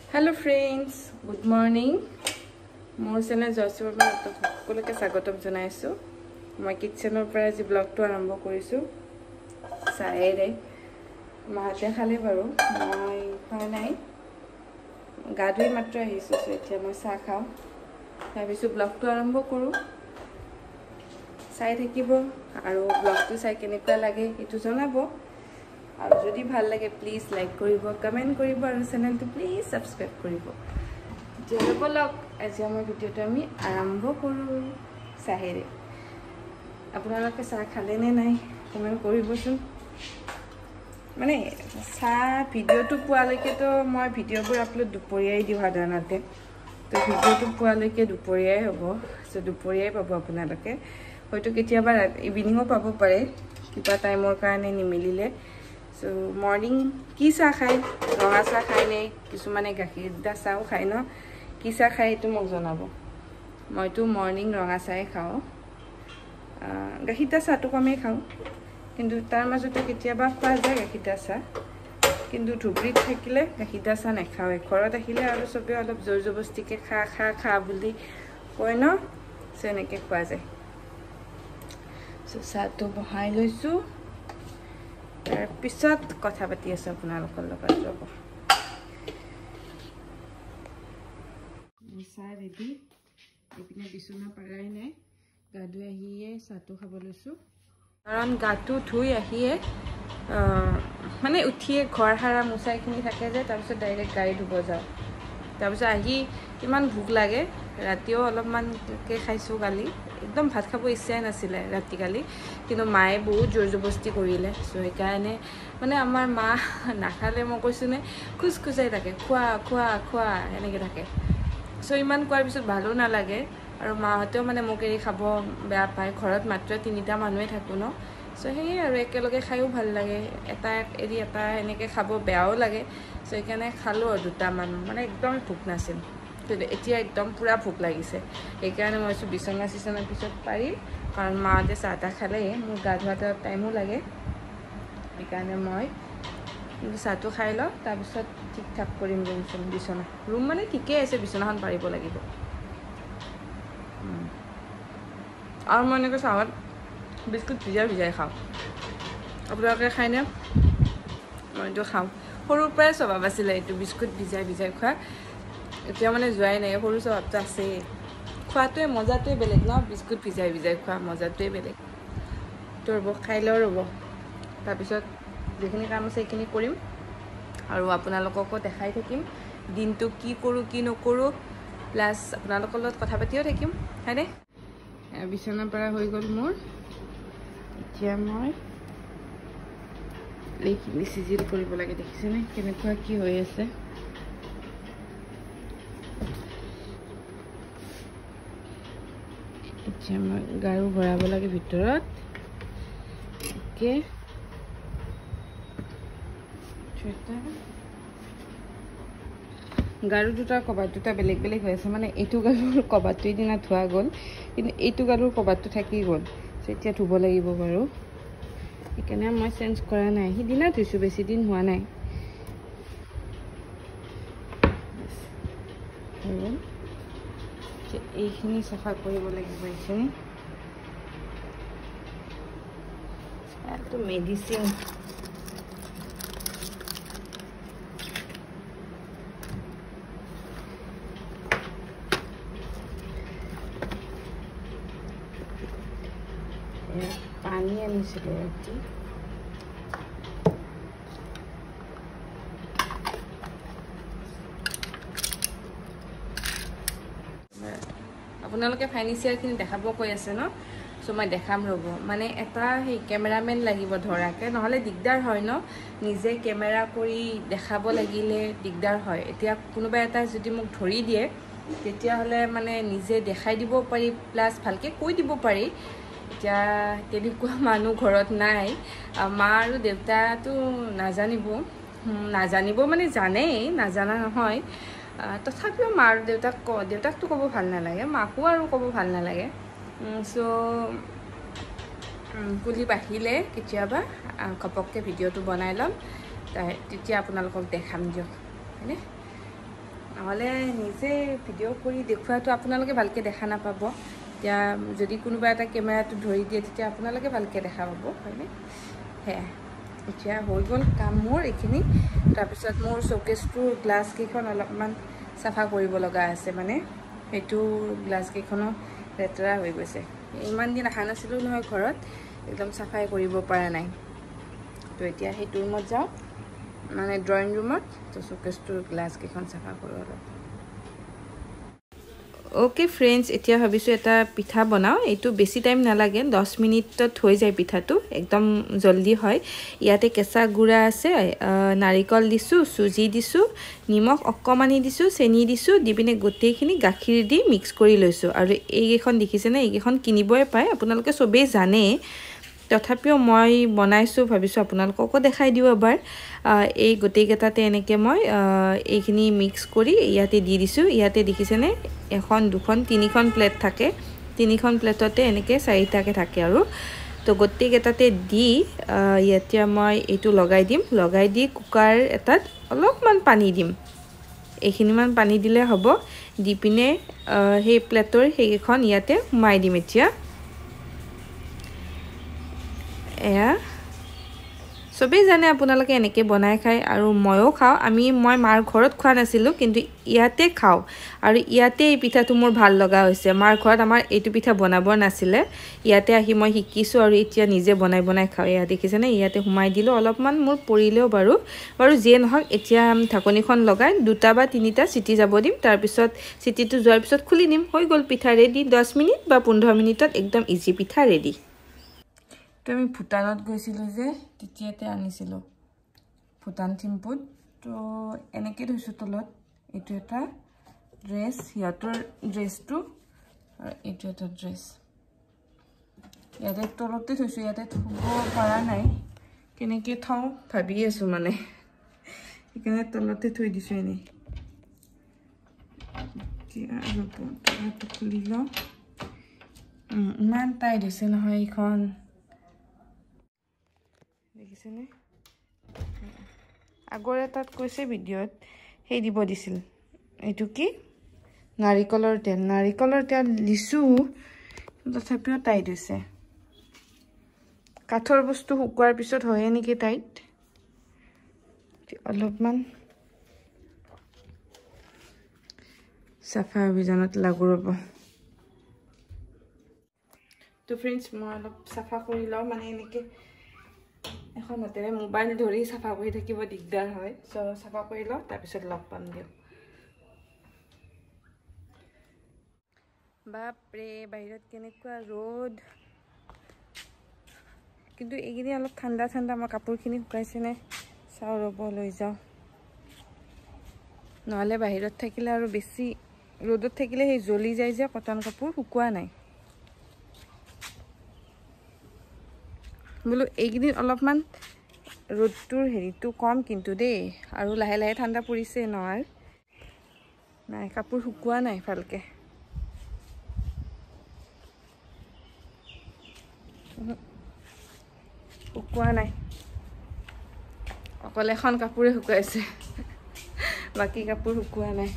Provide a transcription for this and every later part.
Hello friends, good morning. More channel Jayashree Barman সকলোকে স্বাগতম জনাইছো। মই কিচেনৰ পৰা আজি ব্লগটো আৰম্ভ কৰিছো। চায়েৰে মাতে খালে বাৰু মই খোৱা নাই। গাধুই মাত্ৰ আহিছো এতিয়া মই চাহ খাও। ভাবিছো ব্লগটো আৰম্ভ কৰো। চাই থাকিব আৰু ব্লগটো চাই কেনেকুৱা লাগে এটো জনাব। আৰু যদি ভাল লাগে প্লিজ লাইক কৰিব, কমেন্ট কৰিব আৰু চেনেলটো প্লিজ সাবস্ক্ৰাইব কৰিব। জয় বলক আজি আমাৰ ভিডিওটো আমি আৰম্ভ কৰো চাহেৰে। আপোনালোকে চাহ খালে নে নাই কমেন্ট কৰিবচোন। মানে চাহ ভিডিওটো পোৱালৈকে তো মই ভিডিওবোৰ আপলোড দুপৰীয়াই দিও সাধাৰণতে। তো ভিডিওটো পোৱালৈকে দুপৰীয়াই হ'ব। সো দুপৰীয়াই পাব আপোনালোকে। হয়তো কেতিয়াবা ইভিনিংও পাব পাৰে কিবা টাইমৰ কাৰণে নিমিলিলে। So morning কি চাহ খাই ৰঙা চাহ খাই নে কিছুমানে গাখীৰ দা চাহও খাই ন কি চাহ খাই তো মোক জনাব মইতো মৰ্নিং ৰঙা চাহ খাও গাখীৰ দা চাহটো কমে খাও কিন্তু তাৰ মাজতে কেতিয়াবা খোৱা যায় গাখীৰ দা চাহ কিন্তু ধুবৰীত থাকিলে গাখীৰ দা চাহ নাখাও ঘৰত আহিলে আৰু সবে অলপ জোৰ জবস্তিকে খা বুলি কয় ন সেনেকে খোৱা যায় সো চাহটো বহাই লৈছো পিছত কথা পাতি আছে আপোনালোকৰ লগত ৰব চাহ ৰেডি এপিনে বিছনা পাৰাই নাই গাধুই আহিয়ে চাহটো খাব লৈছো কাৰণ গাটো ধুই আহিয়ে মানে উঠিয়ে ঘৰ হাৰা মুছাইখিনি থাকে যে তাৰপিছত ডাইৰেক্ট গাড়ী ধুব যাওঁ তাৰপিছত আহি ইমান ভোক লাগে ৰাতিও অলপমানকে খাইছো কালি একদম ভাত খাব ইচ্ছাই নাছিলে ৰাতি কালি কিন্তু মায়ে বহুত জোৰ জবস্তি কৰিলে সো সেইকাৰণে মানে আমাৰ মা নাখালে মই কৈছো নে খুচখুচাই থাকে খোৱা এনেকৈ থাকে সো ইমান কোৱাৰ পিছত ভালো নালাগে আৰু মাহঁতেও মানে মোক এৰি খাব বেয়া পায় ঘৰত মাত্ৰ তিনিটা মানুহে থাকো ন সো সেই আৰু একেলগে খাইও ভাল লাগে এটা এৰি এটা এনেকৈ খাব বেয়াও লাগে সো সেইকাৰণে খালো দুটামান মানে একদম ভোক নাছিল এতিয়া একদম পুৰা ভোক লাগিছে সেইকাৰণে মই বিছনা পিছত পাৰিম কাৰণ মাহঁতে চাহ তাহ খালে মোৰ গা ধোৱাটা টাইমো লাগে সেইকাৰণে মই চাহটো খাই লওঁ তাৰপিছত ঠিক ঠাক কৰিম ৰুম মানে ঠিকেই আছে বিছনাখন পাৰিব লাগিব আৰু মই এনেকৈ চাহত বিস্কুট ভিজাই খাওঁ আপোনালোকে খায়নে মইতো খাওঁ সৰুৰ পৰাই স্বভাৱ আছিলে এইটো বিস্কুট ভিজাই খোৱা এতিয়া মানে যোৱাই নাই সৰু স্বভাৱটো আছেই খোৱাটোৱে মজাটোৱে বেলেগ ন বিস্কুট ভিজাই খোৱা মজাটোৱে বেলেগ তো ৰ'ব খাই লওঁ ৰ'ব তাৰপিছত যিখিনি কাম আছে সেইখিনি কৰিম আৰু আপোনালোককো দেখাই থাকিম দিনটো কি কৰোঁ কি নকৰোঁ প্লাছ আপোনালোকৰ লগত কথা পাতিও থাকিম হয়নে বিছনা পৰা হৈ গ'ল মোৰ এতিয়া মই এইখিনি চিজিল কৰিব লাগে দেখিছেনে কেনেকুৱা কি হৈ আছে এতিয়া মই গাৰু ভৰাব লাগে ভিতৰত অ'কে গাৰু দুটাৰ কভাৰ দুটা বেলেগ হৈ আছে মানে এইটো গাৰুৰ কভাৰটো এদিনা ধোৱা গ'ল কিন্তু এইটো গাৰুৰ কভাৰটো থাকি গ'ল এতিয়া ধুব লাগিব বাৰু সেইকাৰণে মই চেঞ্জ কৰা নাই সিদিনা ধুইছোঁ বেছি দিন হোৱা নাই এইখিনি চাফা কৰিব লাগিব এইখিনি এইটো মেডিচিন পানী আনিছিলোঁ ৰাতি আপোনালোকে ফাইনেন্সিয়ালখিনি দেখাব কৈ আছে ন সো মই দেখাম ৰ'ব মানে এটা সেই কেমেৰামেন লাগিব ধৰাকে নহ'লে দিগদাৰ হয় ন নিজে কেমেৰা কৰি দেখাব লাগিলে দিগদাৰ হয় এতিয়া কোনোবা এটা যদি মোক ধৰি দিয়ে তেতিয়াহ'লে মানে নিজে দেখাই দিব পাৰি প্লাছ ভালকৈ কৈ দিব পাৰি এতিয়া তেনেকুৱা মানুহ ঘৰত নাই মা আৰু দেউতাটো নাজানিব মানে জানেই নাজানা নহয় তথাপিও মা আৰু দেউতাকটো ক'ব ভাল নালাগে মাকো আৰু ক'ব ভাল নালাগে সো কুলিপ আহিলে কেতিয়াবা ঘপককৈ ভিডিঅ'টো বনাই ল'ম তেতিয়া আপোনালোকক দেখাম দিয়ক হয়নে নহ'লে নিজে ভিডিঅ' কৰি দেখুৱাটো আপোনালোকে ভালকৈ দেখা নাপাব এতিয়া যদি কোনোবা এটা কেমেৰাটো ধৰি দিয়ে তেতিয়া আপোনালোকে ভালকৈ দেখা পাব হয়নে সেয়া এতিয়া হৈ গ'ল কাম মোৰ এইখিনি তাৰপিছত মোৰ শ্ব'কেছটোৰ গ্লাছকেইখন অলপমান চাফা কৰিব লগা আছে মানে সেইটো গ্লাছকেইখনো লেতেৰা হৈ গৈছে ইমান দিন অহা নাছিলোঁ নহয় ঘৰত একদম চাফাই কৰিব পৰা নাই তো এতিয়া সেইটো ৰুমত যাওঁ মানে ড্ৰয়িং ৰুমত তো শ্ব'কেছটোৰ গ্লাছকেইখন চাফা কৰোঁ অলপ ওকে ফ্ৰেণ্ডছ এতিয়া ভাবিছোঁ এটা পিঠা বনাওঁ এইটো বেছি টাইম নালাগে 10 মিনিটত হৈ যায় পিঠাটো একদম জলদি হয় ইয়াতে কেঁচা গুড়া আছে নাৰিকল দিছোঁ চুজি দিছোঁ নিমখ অকণমানি দিছোঁ চেনি দিছোঁ দি পিনে গোটেইখিনি গাখীৰ দি মিক্স কৰি লৈছোঁ আৰু এইকেইখন দেখিছেনে এইকেইখন কিনিবই পায় আপোনালোকে চবেই জানে তথাপিও মই বনাইছোঁ ভাবিছোঁ আপোনালোককো দেখাই দিওঁ এবাৰ এই গোটেইকেইটাতে এনেকৈ মই এইখিনি মিক্স কৰি ইয়াতে দি দিছোঁ ইয়াতে দেখিছেনে এখন দুখন তিনিখন প্লেট থাকে তিনিখন প্লেটতে এনেকৈ চাৰিটাকৈ থাকে আৰু তো গোটেইকেইটাতে দি এতিয়া মই এইটো লগাই দিম লগাই দি কুকাৰ এটাত অলপমান পানী দিম এইখিনিমান পানী দিলে হ'ব দি পিনে সেই প্লেটৰ সেইকেইখন ইয়াতে সোমাই দিম এতিয়া এয়া চবেই জানে আপোনালোকে এনেকৈ বনাই খায় আৰু ময়ো খাওঁ মই মাৰ ঘৰত খোৱা নাছিলোঁ কিন্তু ইয়াতে খাওঁ আৰু ইয়াতে এই পিঠাটো মোৰ ভাল লগা হৈছে মাৰ ঘৰত আমাৰ এইটো পিঠা বনাব নাছিলে ইয়াতে আহি মই শিকিছোঁ আৰু এতিয়া নিজে বনাই খাওঁ এয়া দেখিছেনে ইয়াতে সোমাই দিলোঁ অলপমান মোৰ পৰিলেও বাৰু যিয়ে নহওক এতিয়া ঢাকনিখন লগাই 2টা বা 3টা চিটি যাব দিম তাৰপিছত চিটিটো যোৱাৰ পিছত খুলি দিম হৈ গ'ল পিঠা ৰেডি 10 মিনিট বা 15 মিনিটত একদম ইজি পিঠা ৰেডি তো আমি ভূটানত গৈছিলোঁ যে তেতিয়াতে আনিছিলোঁ ভূটান থিম্পুত তো এনেকৈ থৈছোঁ তলত এইটো এটা ড্ৰেছ সিহঁতৰ ড্ৰেছটো আৰু এইটো এটা ড্ৰেছ ইয়াতে তলতে থৈছোঁ ইয়াতে থ'ব পৰা নাই কেনেকৈ থওঁ ভাবি আছোঁ মানে সেইকাৰণে তলতে থৈ দিছোঁ এনেই এতিয়া আৰু তলটো খুলি লওঁ ইমান টাইট হৈছে নহয় এইখন দেখিছেনে আগৰ এটাত কৈছে ভিডিঅ'ত সেই দিব দিছিল এইটো কি নাৰিকলৰ তেল দিছোঁ তথাপিও টাইট হৈছে কাঠৰ বস্তু শুকোৱাৰ পিছত হয় নেকি টাইট অলপমান চাফা অভিযানত লাগু ৰ'ব তো ফ্ৰেণ্ডছ মই অলপ চাফা কৰি লওঁ মানে এনেকৈ এখন হাতেৰে মোবাইল ধৰি চাফা কৰি থাকিব দিগদাৰ হয় চ' চাফা কৰি লওঁ তাৰপিছত লগ পাম দিয়ক বাপৰে বাহিৰত কেনেকুৱা ৰ'দ কিন্তু এইকেইদিন অলপ ঠাণ্ডা মই কাপোৰখিনি শুকাইছেনে চাওঁ ৰ'ব লৈ যাওঁ নহ'লে বাহিৰত থাকিলে আৰু বেছি ৰ'দত থাকিলে সেই জ্বলি যায় যে কটন কাপোৰ শুকোৱা নাই বোলো এইকেইদিন অলপমান ৰ'দটোৰ হেৰিটো কম কিন্তু দেই আৰু লাহে লাহে ঠাণ্ডা পৰিছে নহয় নাই কাপোৰ শুকোৱা নাই ভালকৈ শুকোৱা নাই অকল এখন কাপোৰে শুকাইছে বাকী কাপোৰ শুকোৱা নাই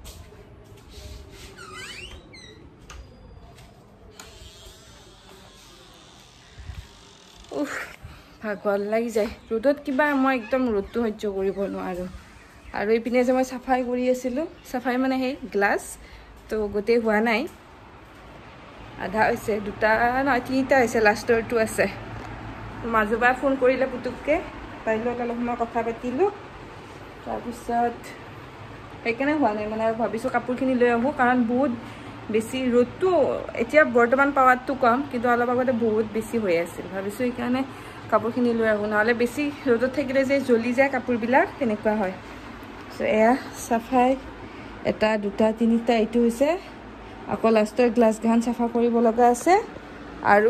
ভাগৰ লাগি যায় ৰ'দত কিবা মই একদম ৰ'দটো সহ্য কৰিব নোৱাৰোঁ আৰু এইপিনে যে মই চাফাই কৰি আছিলোঁ চাফাই মানে সেই গ্লাছ তো গোটেই হোৱা নাই আধা হৈছে 2টা নহয় 3টা হৈছে লাষ্টৰটো আছে মাজুবাই ফোন কৰিলে পুতুককৈ তাইৰ লগত অলপ সময় কথা পাতিলোঁ তাৰপিছত সেইকাৰণে হোৱা নাই মানে আৰু ভাবিছোঁ কাপোৰখিনি লৈ আহোঁ কাৰণ বহুত বেছি ৰ'দটো এতিয়া বৰ্তমান পাৱাৰটো কম কিন্তু অলপ আগতে বহুত বেছি হৈ আছিল ভাবিছোঁ সেইকাৰণে কাপোৰখিনি লৈ আহোঁ নহ'লে বেছি ৰ'দত থাকিলে যে জ্বলি যায় কাপোৰবিলাক তেনেকুৱা হয় চ' এয়া চাফাই 1 2 3টা এইটো হৈছে আকৌ লাষ্টৰ গ্লাছকেইখন চাফা কৰিব লগা আছে আৰু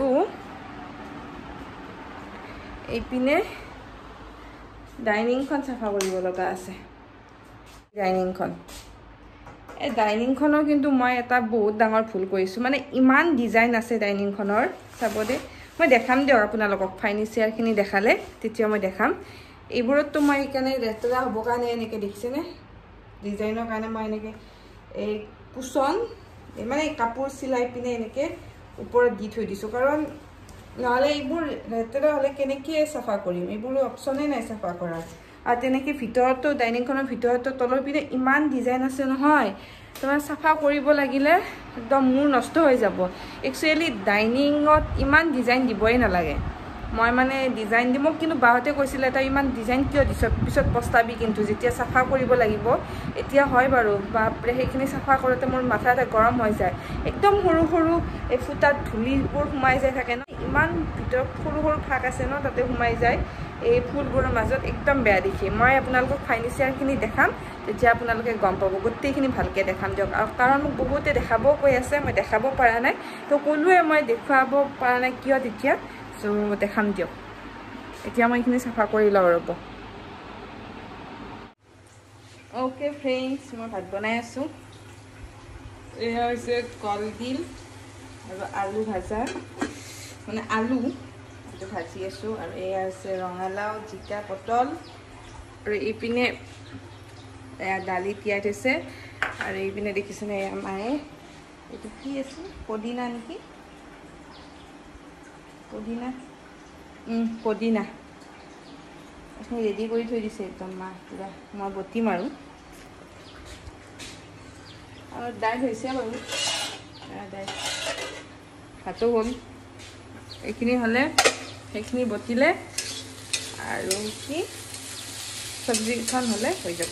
এইপিনে ডাইনিংখন চাফা কৰিব লগা আছে ডাইনিংখন এই ডাইনিংখনৰ কিন্তু মই এটা বহুত ডাঙৰ ভুল কৰিছোঁ মানে ইমান ডিজাইন আছে ডাইনিংখনৰ চাবদে মই দেখাম দিয়ক আপোনালোকক ফাৰ্নিচাৰখিনি দেখালে তেতিয়া মই দেখাম এইবোৰততো মই সেইকাৰণে লেতেৰা হ'ব কাৰণে এনেকৈ দেখিছেনে ডিজাইনৰ কাৰণে মই এনেকৈ এই কুচন মানে কাপোৰ চিলাই পিনে এনেকৈ ওপৰত দি থৈ দিছোঁ কাৰণ নহ'লে এইবোৰ লেতেৰা হ'লে কেনেকৈ চাফা কৰিম এইবোৰ অপশ্যনেই নাই চাফা কৰাৰ আৰু তেনেকৈ ভিতৰতো ডাইনিংখনৰ ভিতৰতো তলৰ পিনে ইমান ডিজাইন আছে নহয় তোমাৰ চাফা কৰিব লাগিলে একদম মূৰ নষ্ট হৈ যাব একচুৱেলি ডাইনিঙত ইমান ডিজাইন দিবই নালাগে মই মানে ডিজাইন দি মোক কিন্তু বাহঁতে কৈছিলে তই ইমান ডিজাইন কিয় দিছ পিছত পস্তাবি কিন্তু যেতিয়া চাফা কৰিব লাগিব এতিয়া হয় বাৰু বাপৰে সেইখিনি চাফা কৰোঁতে মোৰ মাথা এটা গৰম হৈ যায় একদম সৰু সৰু এই ফুটাত ধূলিবোৰ সোমাই যায় থাকে ন ইমান ভিতৰত সৰু সৰু ফাক আছে ন তাতে সোমাই যায় এই ফুলবোৰৰ মাজত একদম বেয়া দেখি মই আপোনালোকক ফাৰ্নিচাৰখিনি দেখাম তেতিয়া আপোনালোকে গম পাব গোটেইখিনি ভালকৈ দেখাম দিয়ক আৰু কাৰণ মোক বহুতে দেখাবও কৈ আছে মই দেখাব পৰা নাই তো ক'লোৱে মই দেখুৱাব পৰা নাই কিয় তেতিয়া চ' দেখাম দিয়ক এতিয়া মই এইখিনি চাফা কৰি লওঁ ৰ'ব অ'কে ফ্ৰেণ্ডছ মই ভাত বনাই আছোঁ এয়া হৈছে কলডিল আৰু আলু ভাজা মানে আলু এইটো ভাজি আছোঁ আৰু এয়া হৈছে ৰঙালাও জিকা পটল আৰু এইপিনে এয়া দালি তিয়াই থৈছে আৰু এইপিনে দেখিছেনে এয়া মায়ে এইটো কি আছে পদিনা নেকি পদিনা এইখিনি ৰেডি কৰি থৈ দিছে একদম মা পুৰা মই বটিম আৰু দাইল হৈছে বাৰু দাইল ভাতো হ'ল এইখিনি হ'লে সেইখিনি বটিলে আৰু কি চব্জিখন হ'লে হৈ যাব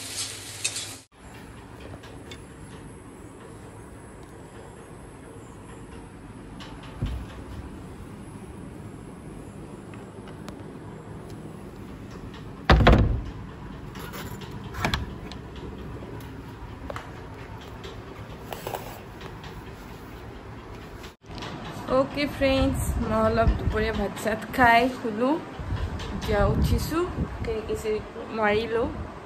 ओके फ्रेंड्स मैं अलग दुपरिया भात सात खाई शुलो क्या उठीसो मारिलो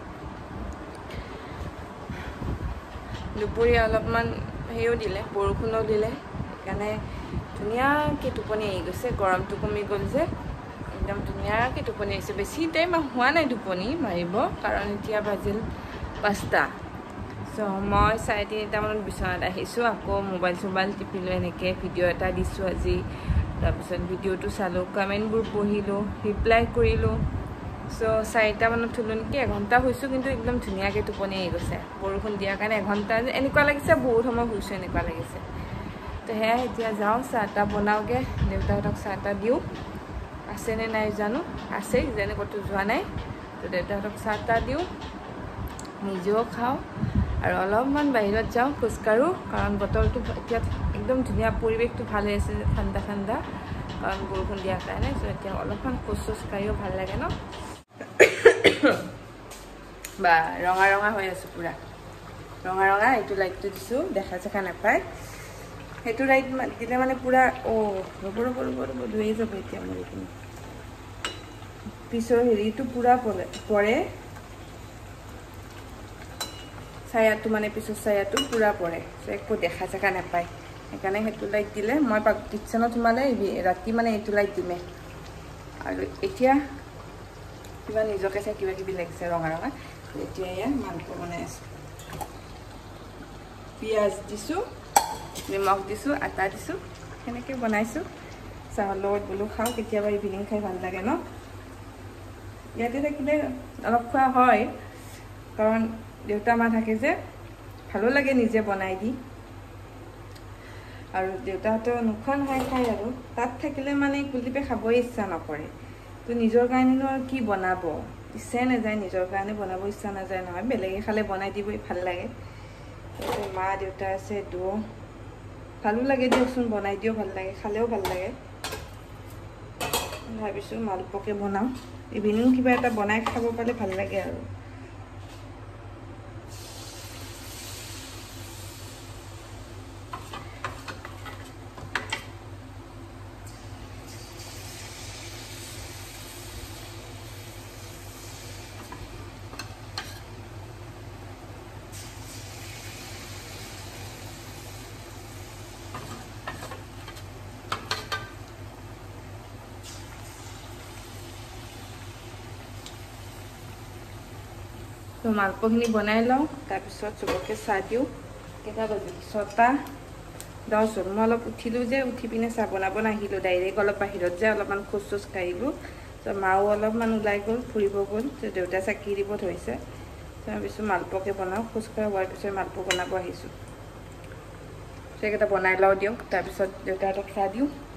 दुपरिया अलपमान हेयो दिले बरखुनो दिले সেইকাৰণে ধুনীয়াকৈ টোপনি আহি গৈছে গৰমটো কমি গ'ল যে একদম ধুনীয়াকৈ টোপনি আহিছে বেছি টাইম হোৱা নাই টোপনি মাৰিব কাৰণ এতিয়া বাজিল 5টা চ' মই 3:30 মানত বিচনাত আহিছোঁ আকৌ মোবাইল চোবাইল টিপিলোঁ এনেকৈ ভিডিঅ' এটা দিছোঁ আজি তাৰপিছত ভিডিঅ'টো চালোঁ কমেণ্টবোৰ পঢ়িলোঁ ৰিপ্লাই কৰিলোঁ চ' 4টা মানত থ'লোঁ নেকি এঘণ্টা শুইছোঁ কিন্তু একদম ধুনীয়াকৈ টোপনি আহি গৈছে বৰষুণ দিয়াৰ কাৰণে এঘণ্টা এনেকুৱা লাগিছে বহুত সময় শুইছোঁ এনেকুৱা লাগিছে তো সেয়াই এতিয়া যাওঁ চাহ তাহ বনাওঁগৈ দেউতাহঁতক চাহ তাহ দিওঁ আছেনে নাই জানো আছে যেনে ক'তো যোৱা নাই তো দেউতাহঁতক চাহ তাহ দিওঁ নিজেও খাওঁ আৰু অলপমান বাহিৰত যাওঁ খোজকাঢ়োঁ কাৰণ বতৰটো এতিয়া একদম ধুনীয়া পৰিৱেশটো ভাল হৈ আছে ঠাণ্ডা ঠাণ্ডা কাৰণ বৰষুণ দিয়াৰ কাৰণে চ' এতিয়া অলপমান খোজ কাঢ়িও ভাল লাগে ন বা ৰঙা ৰঙা হৈ আছোঁ পূৰা ৰঙা ৰঙা এইটো লাইটটো দিছোঁ দেখা চেখা নাপায় সেইটো লাইট দিলে মানে পূৰা ৰ'ব ধুই যাব এতিয়া মোৰ এইখিনি পিছৰ হেৰিটো পূৰা পৰে ছায়াটো মানে পিছৰ ছায়াটো পূৰা পৰে চ' একো দেখা চেখা নাপায় সেইকাৰণে সেইটো লাইট দিলে মই কিটচেনত সোমালে ৰাতি মানে এইটো লাইট দিমে আৰু এতিয়া কিবা নিজকে চাই কিবা কিবি লাগিছে ৰঙা ৰঙা এতিয়া এয়া মাংস বনাই আছোঁ পিঁয়াজ দিছোঁ নিমখ দিছোঁ আটা দিছোঁ সেনেকৈ বনাইছোঁ চাহৰ লগত বোলো খাওঁ কেতিয়াবা ইভিনিং খাই ভাল লাগে ন ইয়াতে থাকিলে অলপ খোৱা হয় কাৰণ দেউতা মা থাকে যে ভালো লাগে নিজে বনাই দি আৰু দেউতাহঁতৰ নোখোৱা খাই আৰু তাত থাকিলে মানে কুলদীপে খাবই ইচ্ছা নকৰে তো নিজৰ কাৰণেনো আৰু কি বনাব ইচ্ছাই নাযায় নিজৰ কাৰণে বনাব ইচ্ছা নাযায় নহয় বেলেগে খালে বনাই দিবই ভাল লাগে মা দেউতা আছে দুও ভালো লাগে দিয়কচোন বনাই দিও ভাল লাগে খালেও ভাল লাগে ভাবিছোঁ মালপোকে বনাওঁ ইভিনিং কিবা এটা বনাই খাব পালে ভাল লাগে আৰু মালপোৱাখিনি বনাই লওঁ তাৰপিছত চবকে চাহ দিওঁ কেইটা বাজিল 6:10 হ'ল মই অলপ উঠিলোঁ যে উঠি পিনে চাহ বনাব নাহিলোঁ ডাইৰেক্ট অলপ বাহিৰত যে অলপমান খোজ চোজ কাঢ়িলোঁ তো মাও অলপমান ওলাই গ'ল ফুৰিব গ'ল তো দেউতা চাকি দিব ধৰিছে তো ভাবিছোঁ মালপোৱাকে বনাওঁ খোজ কঢ়া হোৱাৰ পিছত মালপোৱা বনাব আহিছোঁ সেইকেইটা বনাই লওঁ দিয়ক তাৰপিছত দেউতাহঁতক চাহ দিওঁ